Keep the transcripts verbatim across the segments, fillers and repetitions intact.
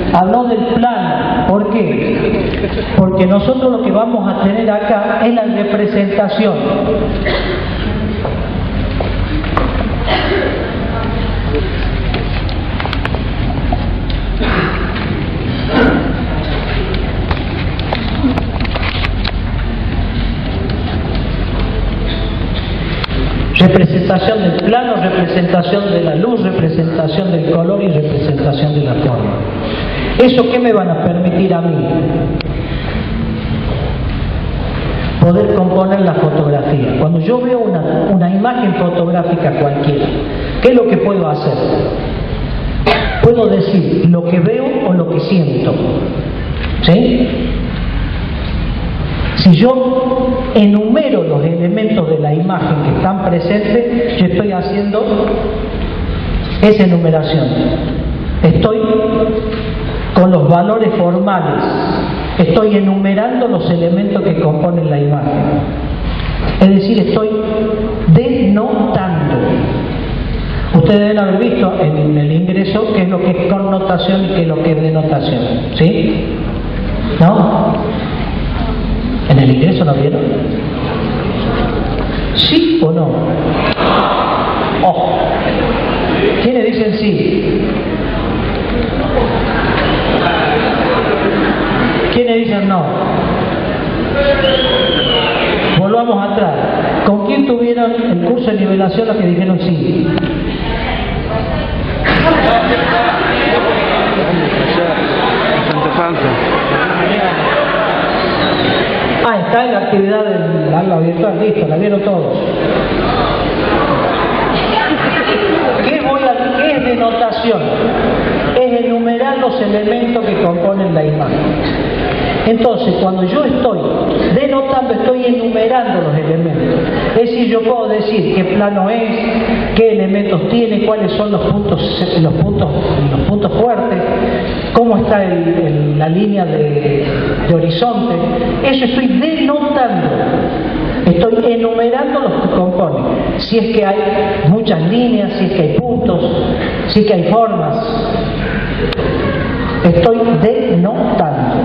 habló del plano. ¿Por qué? Porque nosotros lo que vamos a tener acá es la representación. Representación del plano, representación de la luz, representación del color y representación de la forma. ¿Eso qué me van a permitir a mí? Poder componer la fotografía. Cuando yo veo una, una imagen fotográfica cualquiera, ¿qué es lo que puedo hacer? Puedo decir lo que veo o lo que siento. ¿Sí? Si yo enumero los elementos de la imagen que están presentes, yo estoy haciendo esa enumeración. Estoy con los valores formales, estoy enumerando los elementos que componen la imagen. Es decir, estoy denotando. Ustedes deben haber visto en el ingreso qué es lo que es connotación y qué es lo que es denotación. ¿Sí? ¿No? ¿En el ingreso lo vieron? ¿Sí o no? Oh. ¿Quiénes dicen sí? ¿Quiénes dicen no? Volvamos atrás. ¿Con quién tuvieron el curso de nivelación los que dijeron sí? Ah, está en la actividad del aula virtual, listo, la vieron todos. ¿Qué, voy a, ¿Qué es denotación? Es enumerar los elementos que componen la imagen. Entonces, cuando yo estoy denotando, estoy enumerando los elementos. Es decir, yo puedo decir qué plano es, qué elementos tiene, cuáles son los puntos, los puntos, los puntos fuertes, cómo está el, el, la línea de, de horizonte. Eso estoy denotando. Estoy enumerando los que componen. Si es que hay muchas líneas, si es que hay puntos, si es que hay formas. Estoy denotando.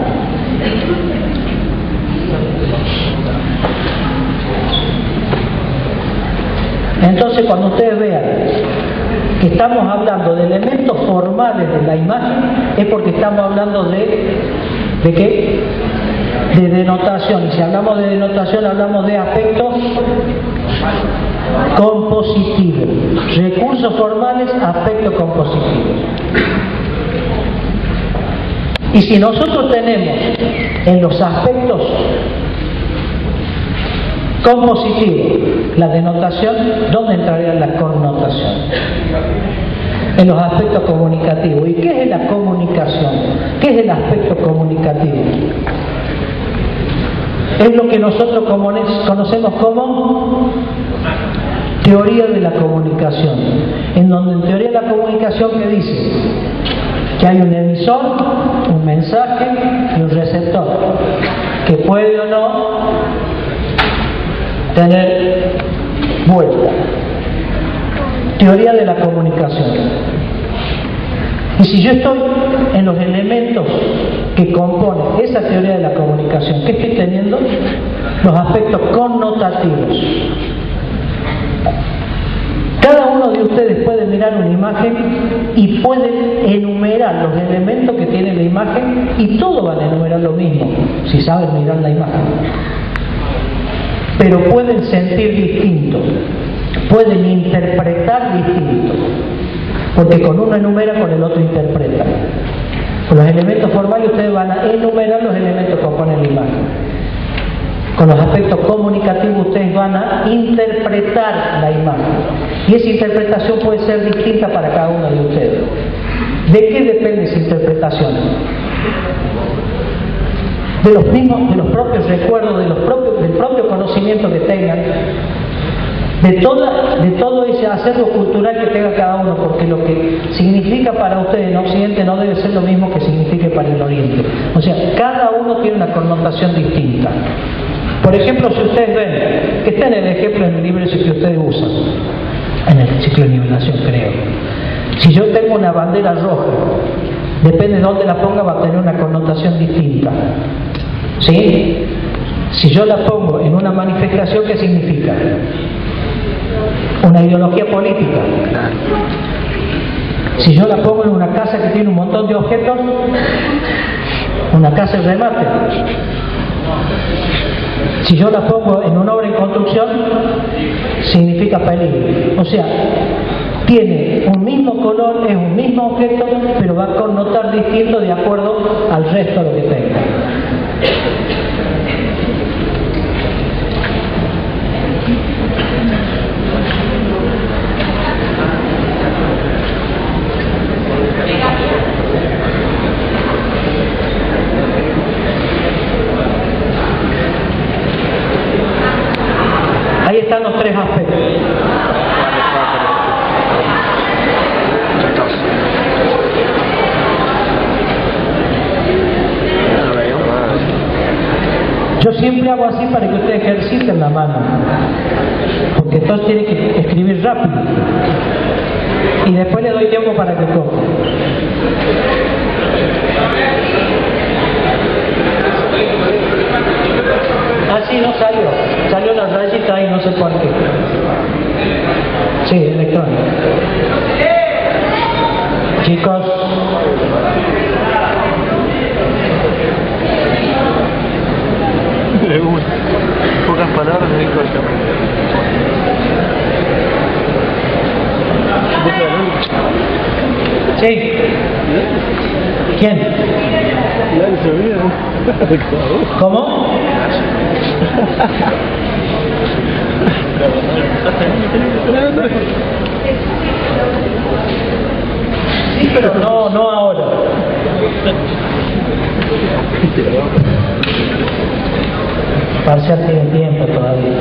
Entonces, cuando ustedes vean que estamos hablando de elementos formales de la imagen, es porque estamos hablando de ¿de qué? De denotación. Y si hablamos de denotación, hablamos de aspectos compositivos. Recursos formales, aspectos compositivos. Y si nosotros tenemos en los aspectos compositivos la denotación, ¿dónde entraría la connotación? En los aspectos comunicativos. ¿Y qué es la comunicación? ¿Qué es el aspecto comunicativo? Es lo que nosotros conocemos como teoría de la comunicación, en donde en teoría de la comunicación, ¿qué dice? Que hay un emisor, un mensaje y un receptor, que puede o no tener vuelta. Teoría de la comunicación. Y si yo estoy en los elementos que componen esa teoría de la comunicación, ¿qué estoy teniendo? Los aspectos connotativos. Cada uno de ustedes puede mirar una imagen y pueden enumerar los elementos que tiene la imagen, y todos van a enumerar lo mismo, si saben mirar la imagen. Pero pueden sentir distinto, pueden interpretar distinto, porque con uno enumera, con el otro interpreta. Con los elementos formales ustedes van a enumerar los elementos que componen la imagen. Con los aspectos comunicativos ustedes van a interpretar la imagen. Y esa interpretación puede ser distinta para cada uno de ustedes. ¿De qué depende esa interpretación? De los mismos, de los propios recuerdos, de los propios, del propio conocimiento que tengan, de, toda, de todo ese acervo cultural que tenga cada uno, porque lo que significa para ustedes en Occidente no debe ser lo mismo que signifique para el Oriente. O sea, cada uno tiene una connotación distinta. Por ejemplo, si ustedes ven, que está en el ejemplo en el libro ese que ustedes usan, en el ciclo de nivelación, creo. Si yo tengo una bandera roja, depende donde la ponga va a tener una connotación distinta. ¿Sí? Si yo la pongo en una manifestación, ¿qué significa? Una ideología política. Si yo la pongo en una casa que tiene un montón de objetos, una casa de remate. Si yo la pongo en una obra en construcción, significa peligro. O sea, tiene un mismo color, es un mismo objeto, pero va a connotar distinto de acuerdo al resto de lo que tenga. Ahí están los tres aspectos. Yo siempre hago así para que ustedes ejerciten la mano, porque entonces tienen que escribir rápido y después le doy tiempo para que toque. Ah, sí, no salió, salió la rayita ahí, no sé por qué. Sí, electrónico. Chicos, pocas palabras me dijo el camino. sí. ¿Quién? ¿Cómo? Sí, pero no, no ahora. Parcial tiene tiempo todavía.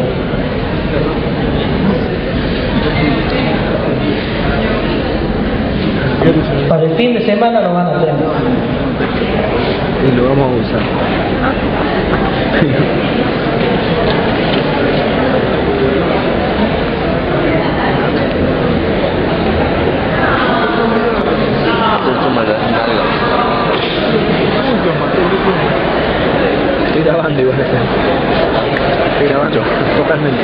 Para el fin de semana lo van a tener. Y lo vamos a usar. Estoy grabando igual. Estoy grabando totalmente.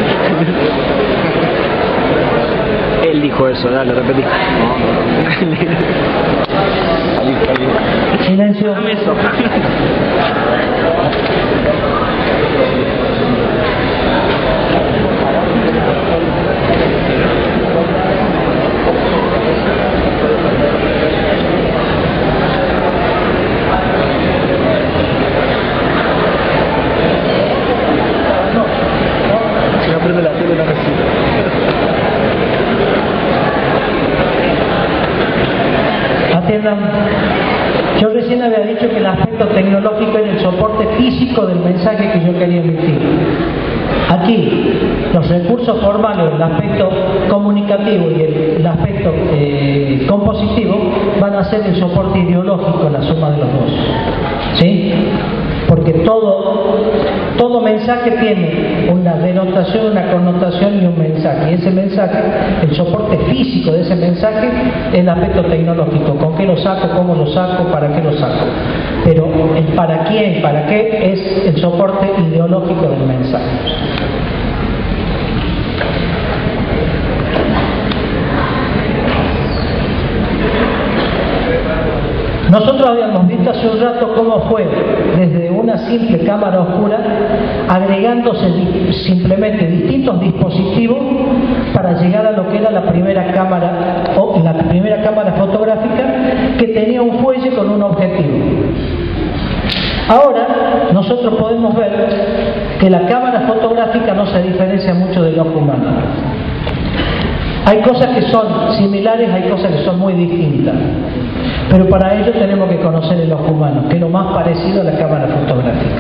Él dijo eso, dale, repetí. Silencio. Si no prende la tele, no me sirve. Atiendan. Yo recién había dicho que el aspecto tecnológico era el soporte físico del mensaje que yo quería emitir. Aquí, los recursos formales, el aspecto comunicativo y el, el aspecto eh, compositivo van a ser el soporte ideológico, la suma de los dos. ¿Sí? Porque todo, todo mensaje tiene una denotación, una connotación y un mensaje. Y ese mensaje, el soporte físico de ese mensaje, es el aspecto tecnológico. ¿Con qué lo saco? ¿Cómo lo saco? ¿Para qué lo saco? Pero el para quién, para qué, es el soporte ideológico del mensaje. Nosotros habíamos visto hace un rato cómo fue desde una simple cámara oscura agregándose simplemente distintos dispositivos para llegar a lo que era la primera cámara o la primera cámara fotográfica, que tenía un fuelle con un objetivo. Ahora nosotros podemos ver que la cámara fotográfica no se diferencia mucho del ojo humano. Hay cosas que son similares, hay cosas que son muy distintas. Pero para ello tenemos que conocer el ojo humano, que es lo más parecido a la cámara fotográfica.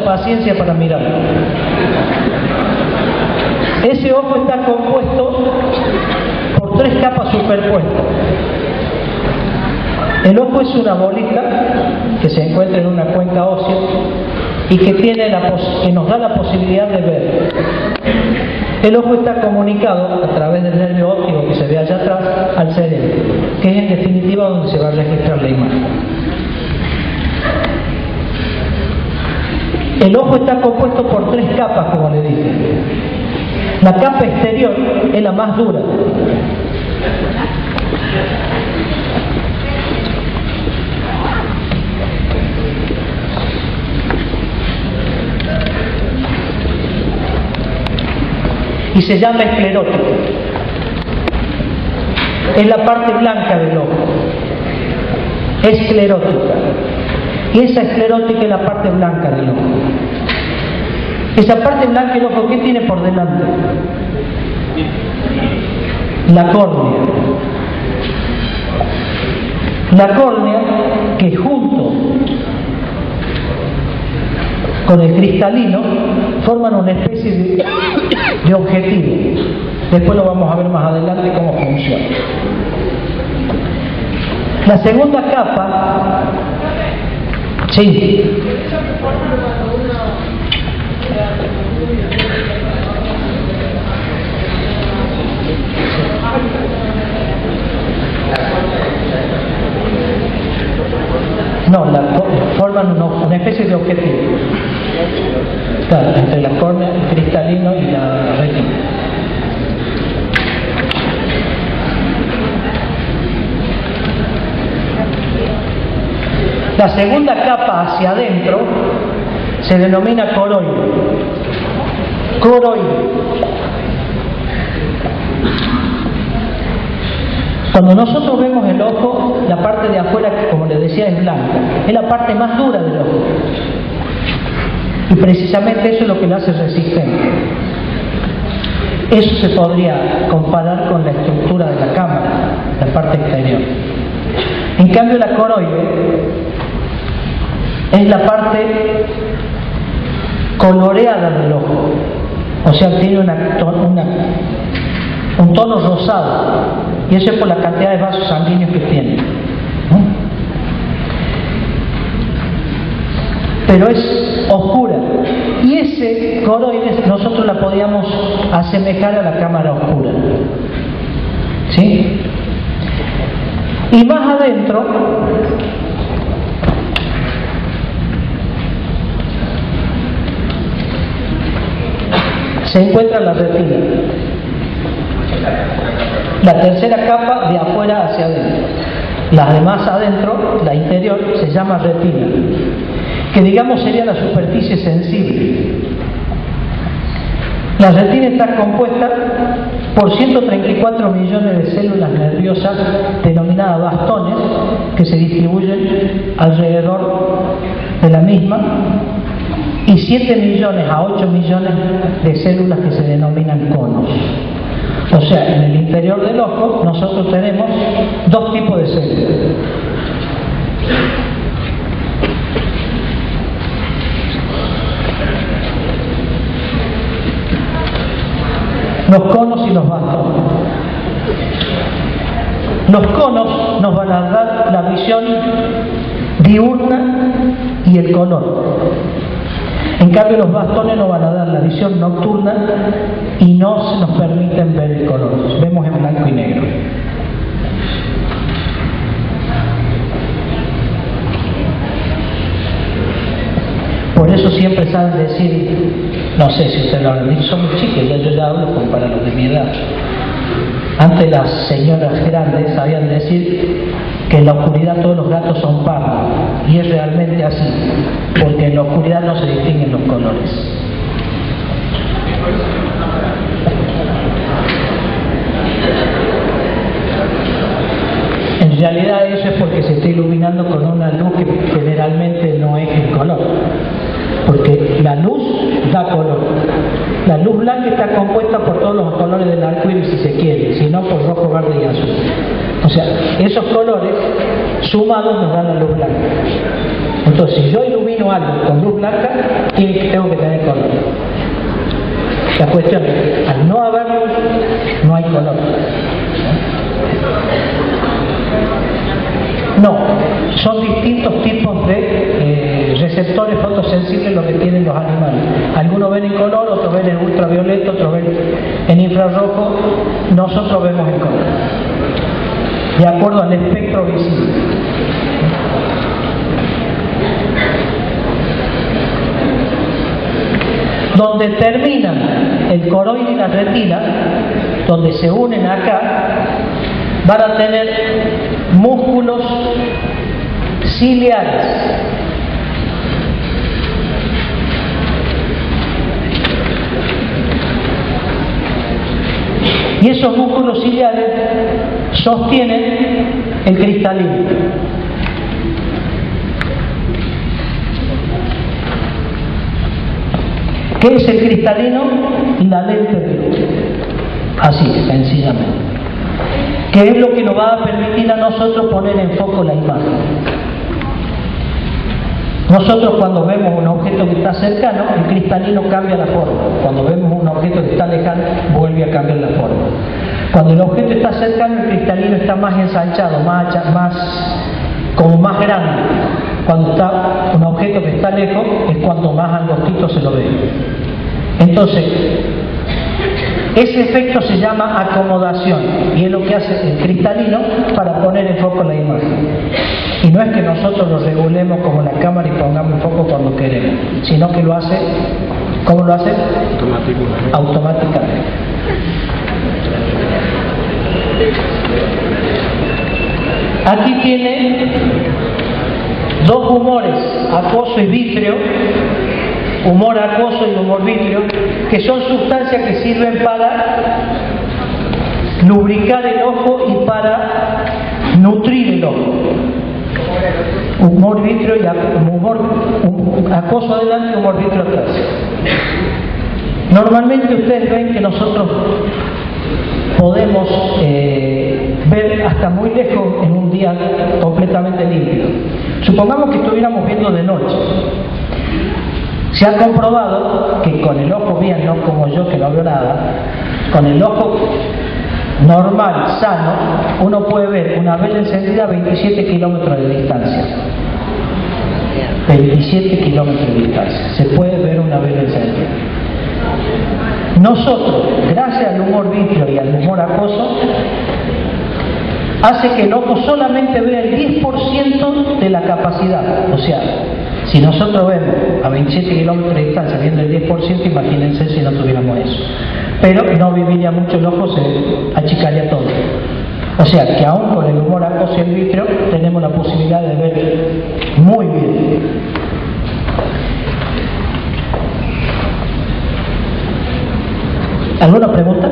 paciencia para mirarlo. Ese ojo está compuesto por tres capas superpuestas. El ojo es una bolita que se encuentra en una cuenca ósea y que, tiene la que nos da la posibilidad de ver. El ojo está comunicado a través del nervio óptico que se ve allá atrás al cerebro, que es en definitiva donde se va a registrar la imagen. El ojo está compuesto por tres capas, como le dije. La capa exterior es la más dura. Y se llama esclerótica. Es la parte blanca del ojo. Esclerótica. Y esa esclerótica es la parte blanca del ojo. Esa parte blanca del ojo, ¿qué tiene por delante? La córnea. La córnea que junto con el cristalino forman una especie de, de objetivo. Después lo vamos a ver más adelante cómo funciona. La segunda capa, sí. No, la, forman una, una especie de objetivo. Claro, entre la córnea, el cristalino y la retina. La segunda capa hacia adentro se denomina coroide. Coroide. Cuando nosotros vemos el ojo, la parte de afuera, como les decía, es blanca. Es la parte más dura del ojo. Y precisamente eso es lo que lo hace resistente. Eso se podría comparar con la estructura de la cámara, la parte exterior. En cambio, la coroide es la parte coloreada del ojo. O sea, tiene una, una, un tono rosado. Y eso es por la cantidad de vasos sanguíneos que tiene, ¿no? Pero es oscura. Y ese coroide nosotros la podíamos asemejar a la cámara oscura. ¿Sí? Y más adentro se encuentra la retina. La tercera capa de afuera hacia adentro. La de más adentro, la interior, se llama retina, que digamos sería la superficie sensible. La retina está compuesta por ciento treinta y cuatro millones de células nerviosas denominadas bastones que se distribuyen alrededor de la misma y siete millones a ocho millones de células que se denominan conos. O sea, en el interior del ojo nosotros tenemos dos tipos de células. Los conos y los bastones. Los conos nos van a dar la visión diurna y el color. En cambio, los bastones nos van a dar la visión nocturna y no se nos permiten ver el color. Vemos en blanco y negro. Por eso siempre saben decir, no sé si ustedes lo han dicho, son muy chicos, ya yo ya hablo con para los de mi edad. Antes las señoras grandes sabían decir que en la oscuridad todos los gatos son pardos, y es realmente así, porque en la oscuridad no se distinguen los colores. En realidad eso es porque se está iluminando con una luz que generalmente no es el color, porque la luz da color. La luz blanca está compuesta por todos los colores del arco iris, si se quiere, si no por rojo, verde y azul. O sea, esos colores sumados nos dan la luz blanca. Entonces, si yo ilumino algo con luz blanca, tengo que tener color. La cuestión es, al no haber luz, no hay color. No, son distintos tipos de eh, receptores fotosensibles los que tienen los animales. Algunos ven en color, otros ven en ultravioleta, otros ven en infrarrojo. Nosotros vemos en color, de acuerdo al espectro visible. Donde terminan el coroide y la retina, donde se unen acá, van a tener músculos ciliares. Y esos músculos ciliares sostienen el cristalino. ¿Qué es el cristalino? La lente de luz. Así, sencillamente. ¿Qué es lo que nos va a permitir a nosotros poner en foco la imagen? Nosotros cuando vemos un objeto que está cercano, el cristalino cambia la forma. Cuando vemos un objeto que está lejano, vuelve a cambiar la forma. Cuando el objeto está cercano, el cristalino está más ensanchado, más, más como más grande. Cuando está un objeto que está lejos, es cuanto más angostito se lo ve. Entonces, ese efecto se llama acomodación y es lo que hace el cristalino para poner en foco la imagen. Y no es que nosotros lo regulemos como la cámara y pongamos en foco cuando queremos, sino que lo hace, ¿cómo lo hace? Automáticamente. Automáticamente. Aquí tiene dos humores, acuoso y vítreo, humor acuoso y humor vítreo, que son sustancias que sirven para lubricar el ojo y para nutrir el ojo. Humor vítreo y humor um, acuoso adelante y humor vítreo atrás. Normalmente ustedes ven que nosotros podemos eh, ver hasta muy lejos en un día completamente límpido. Supongamos que estuviéramos viendo de noche. Se ha comprobado que con el ojo bien, no como yo que no veo nada, con el ojo normal, sano, uno puede ver una vela encendida a veintisiete kilómetros de distancia. veintisiete kilómetros de distancia. Se puede ver una vela encendida. Nosotros, gracias al humor vítreo y al humor acuoso, hace que el ojo solamente vea el diez por ciento de la capacidad. O sea, si nosotros vemos a veintisiete kilómetros de distancia viendo el diez por ciento, imagínense si no tuviéramos eso. Pero no viviría mucho el ojo, se achicaría todo. O sea, que aún con el humor acuoso y el vítreo tenemos la posibilidad de ver muy bien. ¿Alguna pregunta?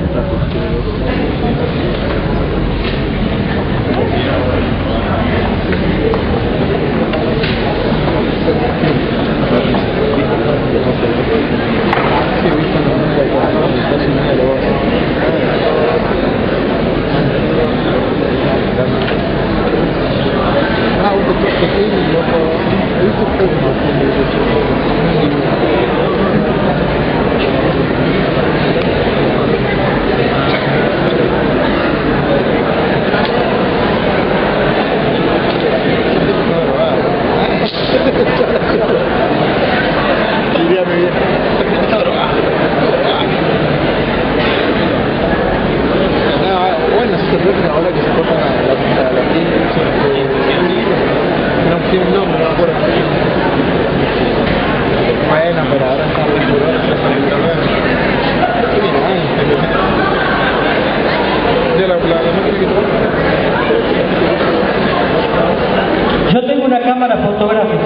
Yo tengo una cámara fotográfica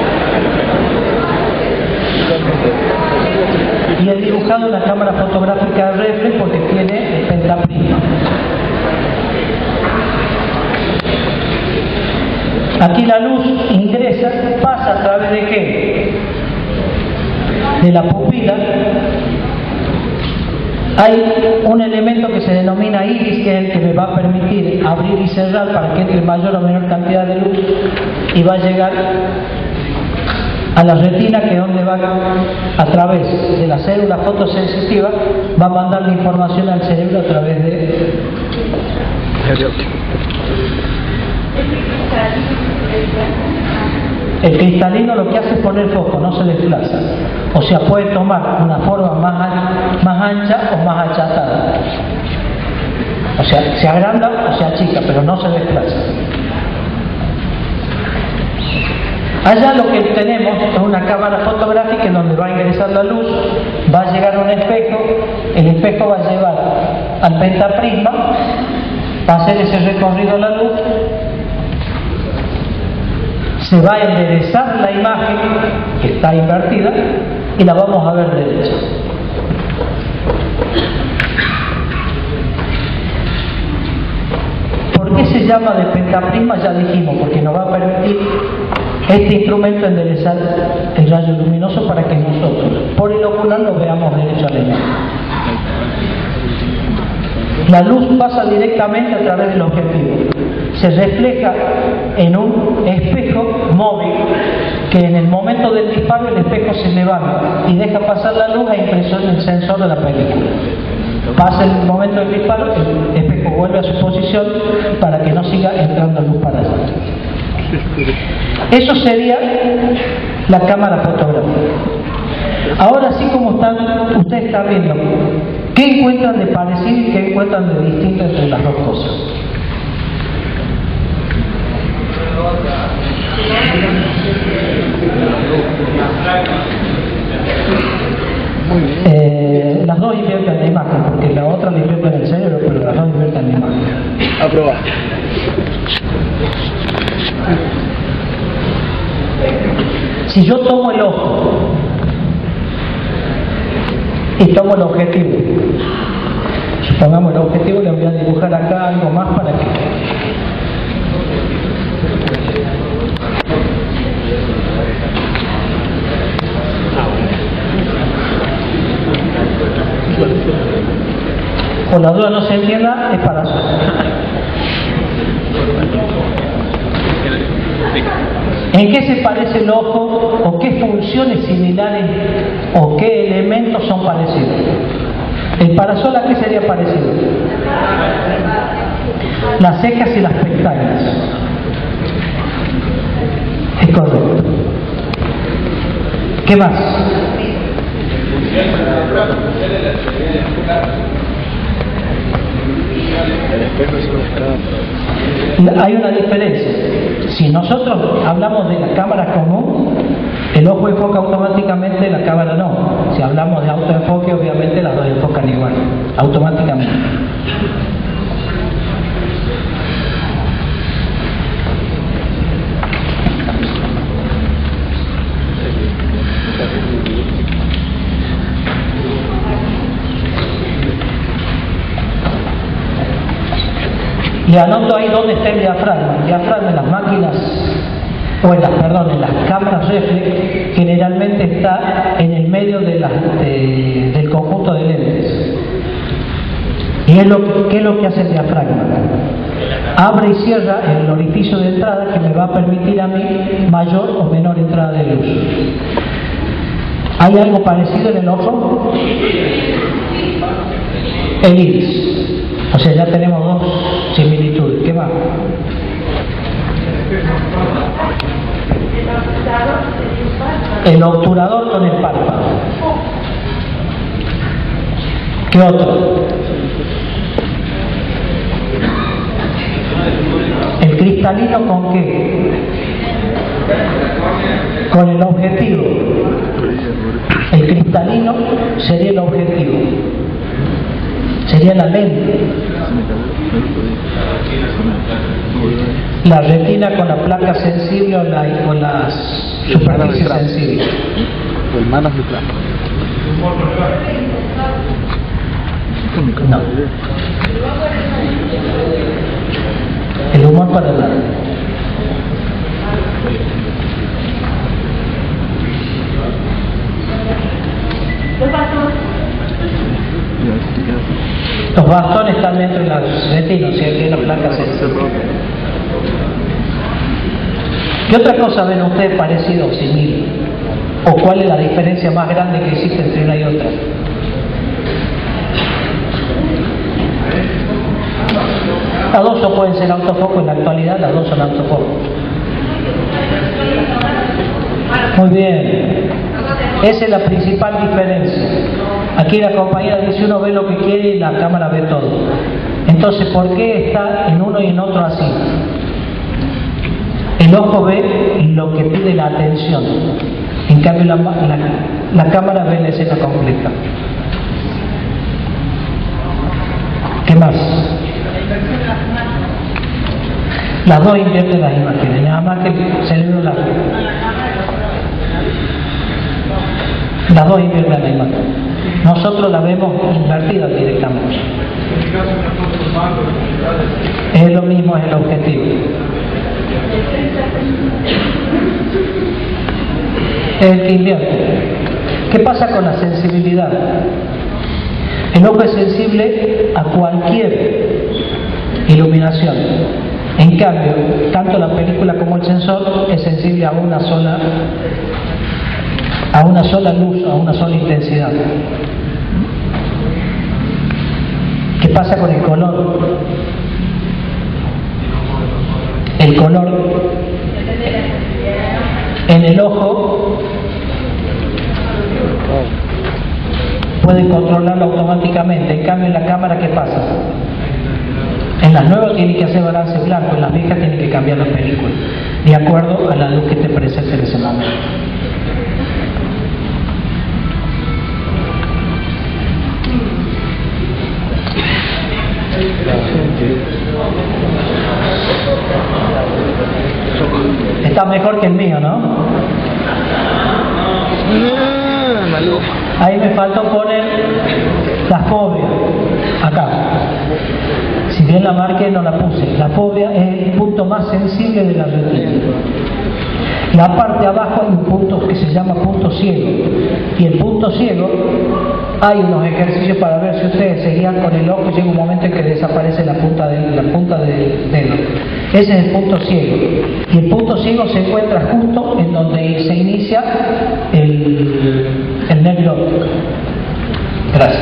y he dibujado una cámara fotográfica reflex porque tiene pentaprisma. Aquí la luz ingresa, pasa a través de qué? De la pupila Hay un elemento que se denomina iris, que es el que me va a permitir abrir y cerrar para que entre mayor o menor cantidad de luz, y va a llegar a la retina, que es donde va, a través de la célula fotosensitiva, va a mandar la información al cerebro a través de... El cristalino lo que hace es poner foco, no se desplaza. O sea, puede tomar una forma más, más ancha o más achatada. O sea, se agranda o se achica, pero no se desplaza. Allá lo que tenemos es una cámara fotográfica en donde va a ingresar la luz, va a llegar a un espejo, el espejo va a llevar al pentaprisma, va a hacer ese recorrido la luz, se va a enderezar la imagen, que está invertida, y la vamos a ver derecha. ¿Por qué se llama de pentaprisma? Ya dijimos, porque nos va a permitir este instrumento enderezar el rayo luminoso para que nosotros, por el ocular, lo veamos derecho a la imagen. La luz pasa directamente a través del objetivo, se refleja en un espejo móvil, que en el momento del disparo el espejo se levanta y deja pasar la luz a impresión del sensor de la película. Pasa el momento del disparo, el espejo vuelve a su posición para que no siga entrando luz para allá. Eso sería la cámara fotográfica. Ahora, así como están, ustedes están viendo, ¿qué encuentran de parecido y qué encuentran de distinto entre las dos cosas? Eh, las dos invierten la imagen, porque la otra la invierten el cerebro, pero las dos invierten la imagen. Aprobar. Si yo tomo el ojo y tomo el objetivo, supongamos el objetivo, le voy a dibujar acá algo más para que... Con la duda no se entienda, es para eso. ¿En qué se parece el ojo o qué funciones similares o qué elementos son parecidos? ¿El parasol a qué sería parecido? Las cejas y las pestañas. Es correcto. ¿Qué más? Hay una diferencia. Si nosotros hablamos de la cámara común, el ojo enfoca automáticamente, la cámara no. Si hablamos de autoenfoque, obviamente las dos enfocan igual, automáticamente. Le anoto ahí dónde está el diafragma. El diafragma en las máquinas, o en las, perdón, en las cámaras reflex, generalmente está en el medio de la, de, del conjunto de lentes. ¿Y es lo, qué es lo que hace el diafragma? Abre y cierra el orificio de entrada que me va a permitir a mí mayor o menor entrada de luz. ¿Hay algo parecido en el ojo? El iris. O sea, ya tenemos dos similitudes. ¿Qué más? El obturador con el párpado. ¿Qué otro? ¿El cristalino con qué? Con el objetivo. El cristalino sería el objetivo. Sería la lente. La retina con la placa sensible o, la, o las superficies sensibles. El manos de plano. No. El humor para el lado. ¿Qué pasó? Los bastones están dentro de las retinas, si hay una placa se... ¿Qué otra cosa ven ustedes parecido o similar? ¿O cuál es la diferencia más grande que existe entre una y otra? Las dos o pueden ser autofocos, en la actualidad las dos son autofocos. Muy bien, esa es la principal diferencia. Aquí la compañera dice uno ve lo que quiere y la cámara ve todo. Entonces, ¿por qué está en uno y en otro así? El ojo ve lo que pide la atención, en cambio la, la, la cámara ve la escena completa. ¿Qué más? Las dos invierten las imágenes, nada más que el cerebro las ve. Las dos invierten la imagen. Nosotros la vemos invertida directamente. Es lo mismo, es el objetivo. Es el que invierte. ¿Qué pasa con la sensibilidad? El ojo es sensible a cualquier iluminación. En cambio, tanto la película como el sensor es sensible a una sola a una sola luz, a una sola intensidad. ¿Qué pasa con el color? El color en el ojo puede controlarlo automáticamente, en cambio en la cámara, ¿qué pasa? En las nuevas tiene que hacer balance blanco, en las viejas tiene que cambiar la película de acuerdo a la luz que te presente en ese momento. Está mejor que el mío, ¿no? Ahí me faltó poner la fobia acá. Si bien la marqué, no la puse. La fobia es el punto más sensible de la retina. La parte de abajo hay un punto que se llama punto ciego. Y el punto ciego, hay unos ejercicios para ver si ustedes se guían con el ojo y llega un momento en que desaparece la punta de, la punta del dedo. Ese es el punto ciego. Y el punto ciego se encuentra justo en donde se inicia el, el nervio óptico. Gracias.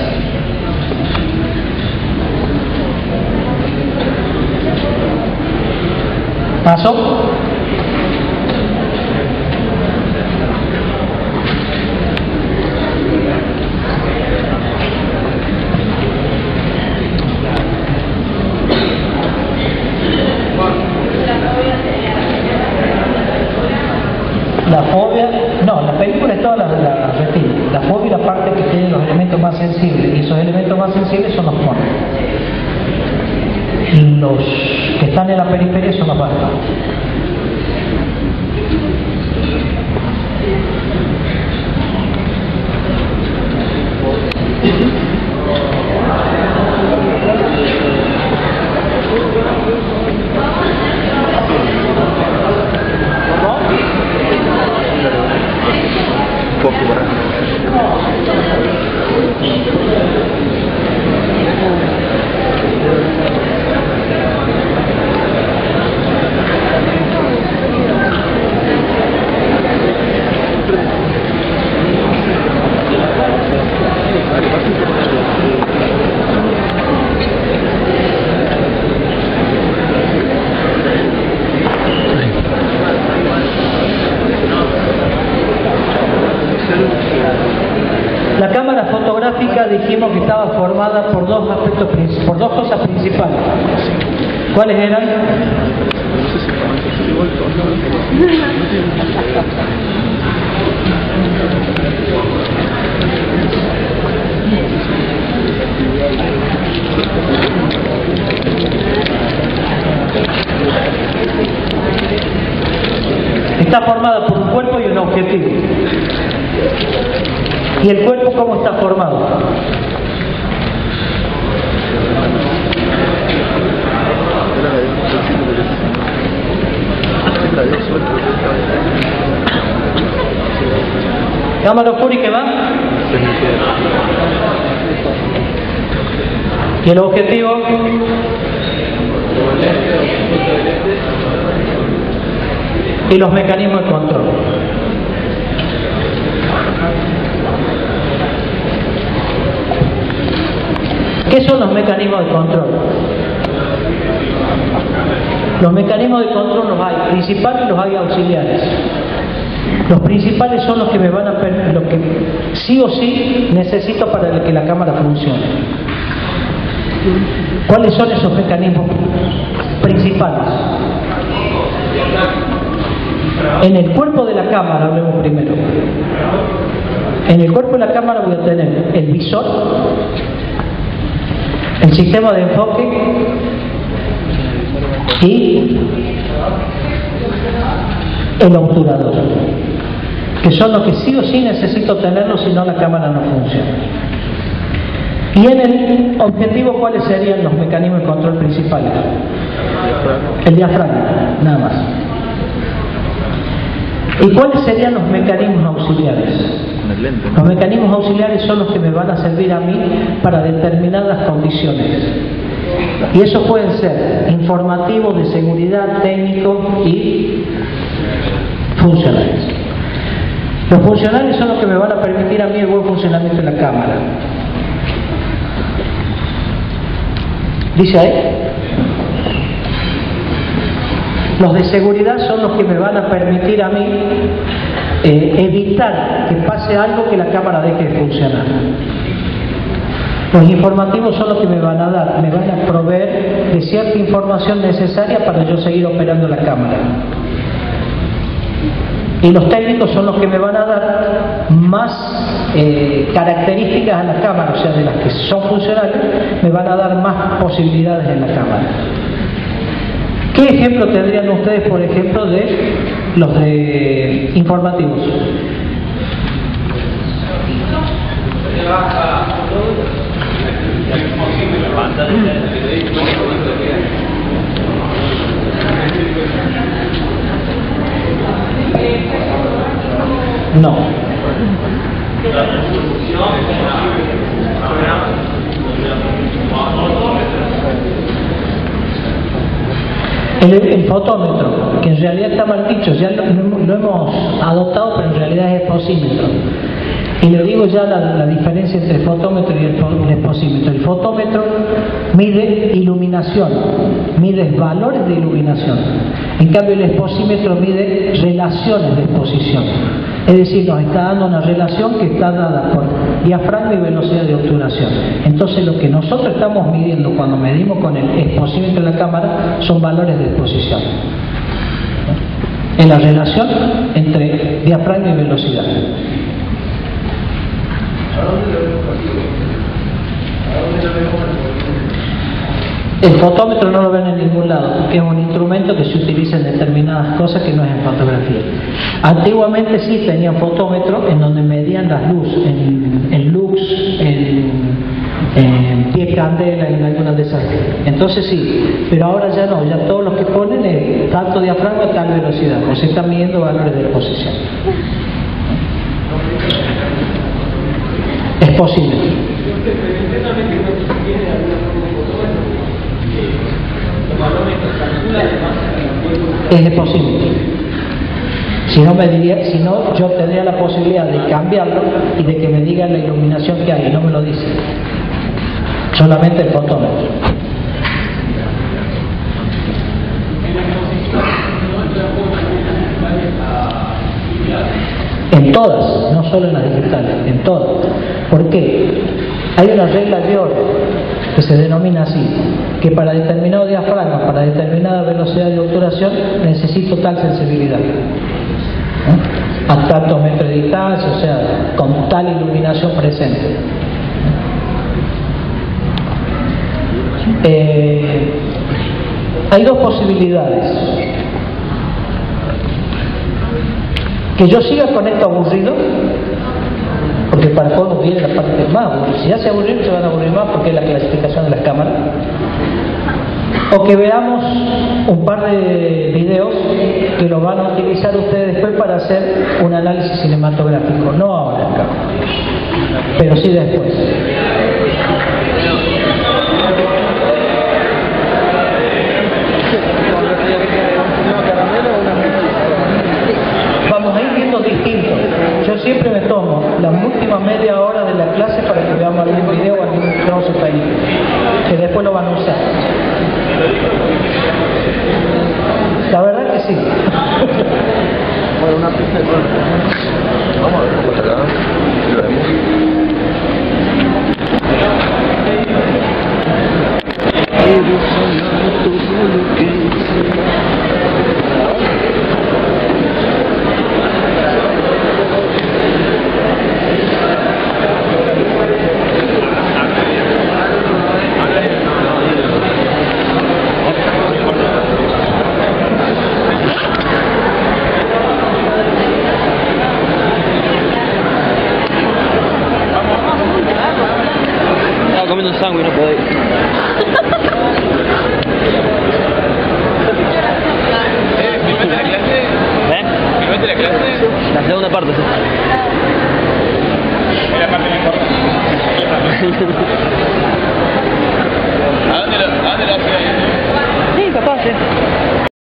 ¿Pasó? La fobia, no, la película es toda la, la retina. La fobia es la parte que tiene los elementos más sensibles, y esos elementos más sensibles son los conos. Los que están en la periferia son los vastos. La cámara fotográfica dijimos que estaba formada por dos aspectos, por dos cosas principales. ¿Cuáles eran? Está formada por un cuerpo y un objetivo. ¿Y el cuerpo cómo está formado? Cámara oscura y ¿qué va? Y el objetivo y los mecanismos de control. ¿Qué son los mecanismos de control? Los mecanismos de control los hay principales y los hay auxiliares. Los principales son los que me van a permitir, los que sí o sí necesito para que la cámara funcione. ¿Cuáles son esos mecanismos principales? En el cuerpo de la cámara, hablemos primero. En el cuerpo de la cámara voy a tener el visor, el sistema de enfoque y el obturador, que son los que sí o sí necesito tenerlos, si no la cámara no funciona. Y en el objetivo, ¿cuáles serían los mecanismos de control principales? El diafragma, nada más. ¿Y cuáles serían los mecanismos auxiliares? Los mecanismos auxiliares son los que me van a servir a mí para determinadas condiciones. Y esos pueden ser informativos, de seguridad, técnicos y funcionales. Los funcionales son los que me van a permitir a mí el buen funcionamiento de la cámara. ¿Dice ahí? Los de seguridad son los que me van a permitir a mí eh, evitar que pase algo que la cámara deje de funcionar. Los informativos son los que me van a dar, me van a proveer de cierta información necesaria para yo seguir operando la cámara. Y los técnicos son los que me van a dar más eh, características a la cámara, o sea, de las que son funcionales, me van a dar más posibilidades en la cámara. ¿Qué ejemplo tendrían ustedes, por ejemplo, de los de informativos? No. El, el fotómetro, que en realidad está mal dicho, ya lo, lo hemos adoptado, pero en realidad es exposímetro. Y le digo ya la, la diferencia entre el fotómetro y el, el exposímetro. El fotómetro mide iluminación, mide valores de iluminación. En cambio el exposímetro mide relaciones de exposición. Es decir, nos está dando una relación que está dada por diafragma y velocidad de obturación. Entonces lo que nosotros estamos midiendo cuando medimos con el exposímetro de la cámara son valores de exposición. En la relación entre diafragma y velocidad. El fotómetro no lo ven en ningún lado, porque es un instrumento que se utiliza en determinadas cosas que no es en fotografía. Antiguamente sí tenían fotómetro en donde medían las luces, en, en lux, en, en pie candela y en algunas de esas. Entonces sí, pero ahora ya no, ya todos los que ponen es tanto diafragma, tal velocidad, o se están midiendo valores de exposición. Es posible. Es posible. Si no, me diría, si no, yo tendría la posibilidad de cambiarlo y de que me digan la iluminación que hay, y no me lo dice. Solamente el fotómetro. En todas, no solo en las digitales, en todas. ¿Por qué? Hay una regla de oro que se denomina así, que para determinado diafragma, para determinada velocidad de obturación, necesito tal sensibilidad. ¿Eh? A tantos metros de distancia, o sea, con tal iluminación presente. Eh, hay dos posibilidades. Que yo siga con esto aburrido, porque para todos viene la parte más aburrida. Si ya se aburrieron, se van a aburrir más porque es la clasificación de las cámaras. O que veamos un par de videos que los van a utilizar ustedes después para hacer un análisis cinematográfico. No ahora acá, pero sí después. media hora de la clase para que veamos algún video o algún trozo ahí, que después lo van a usar. La verdad que sí. Bueno, una pista de gol. Vamos a ver cómo está acá. Lo vemos. Quiero soñar todo lo que comiendo un sándwich, no podéis. ¿Eh? ¿Filmaste la clase? ¿Eh? ¿Filmaste la clase? La segunda parte, sí. Es la parte mejor. ¿A dónde lo, a dónde lo hacía? Sí, capaz, sí.